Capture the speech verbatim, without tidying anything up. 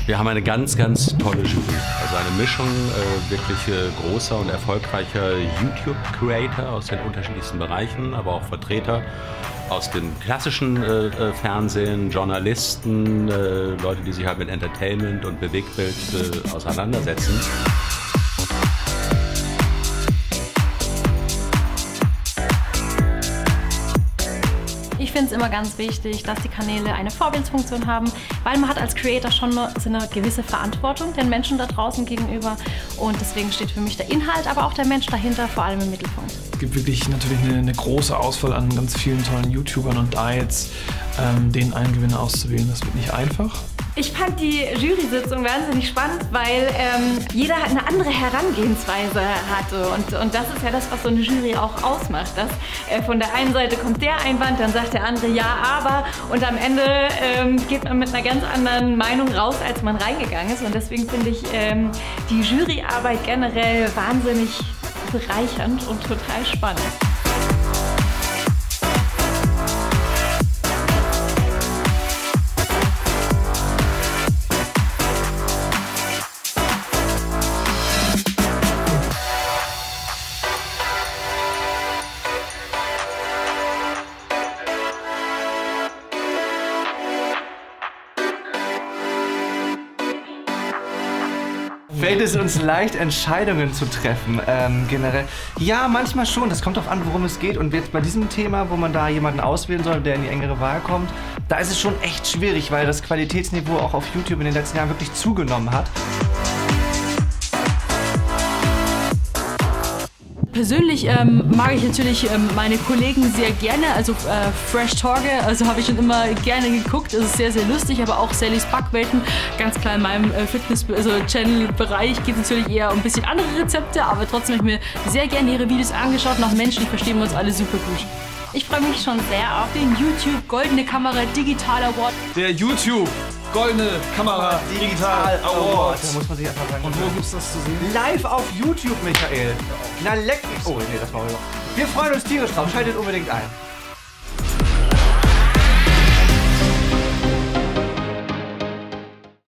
Wir haben eine ganz, ganz tolle Jury. Also eine Mischung äh, wirklich äh, großer und erfolgreicher YouTube-Creator aus den unterschiedlichsten Bereichen, aber auch Vertreter aus dem klassischen äh, äh, Fernsehen, Journalisten, äh, Leute, die sich halt mit Entertainment und Bewegtbild äh, auseinandersetzen. Ich finde es immer ganz wichtig, dass die Kanäle eine Vorbildsfunktion haben, weil man hat als Creator schon eine, so eine gewisse Verantwortung den Menschen da draußen gegenüber und deswegen steht für mich der Inhalt, aber auch der Mensch dahinter vor allem im Mittelpunkt. Es gibt wirklich natürlich eine, eine große Auswahl an ganz vielen tollen YouTubern und da jetzt ähm, den einen Gewinner auszuwählen, das wird nicht einfach. Ich fand die Jury-Sitzung wahnsinnig spannend, weil ähm, jeder eine andere Herangehensweise hatte und, und das ist ja das, was so eine Jury auch ausmacht. Dass, äh, von der einen Seite kommt der Einwand, dann sagt der andere ja, aber und am Ende ähm, geht man mit einer ganz anderen Meinung raus, als man reingegangen ist und deswegen finde ich ähm, die Juryarbeit generell wahnsinnig bereichernd und total spannend. Fällt es uns leicht, Entscheidungen zu treffen, ähm, generell? Ja, manchmal schon. Das kommt darauf an, worum es geht. Und jetzt bei diesem Thema, wo man da jemanden auswählen soll, der in die engere Wahl kommt, da ist es schon echt schwierig, weil das Qualitätsniveau auch auf YouTube in den letzten Jahren wirklich zugenommen hat. Persönlich ähm, mag ich natürlich ähm, meine Kollegen sehr gerne, also äh, Fresh Torge, also habe ich schon immer gerne geguckt, es ist sehr, sehr lustig, aber auch Sallys Backwelten, ganz klar in meinem äh, Fitness-, also Channel-Bereich geht es natürlich eher um ein bisschen andere Rezepte, aber trotzdem habe ich mir sehr gerne ihre Videos angeschaut und auch menschlich verstehen wir uns alle super gut. Ich freue mich schon sehr auf Den YouTube Goldene Kamera Digital Award. Der YouTube Goldene Kamera Digital Award. Da muss man sich einfach sagen. Und wo gibt's das zu sehen? Live auf YouTube, Michael. Na leck mich. Oh, nee, das machen wir noch. Wir freuen uns tierisch drauf. Schaltet unbedingt ein.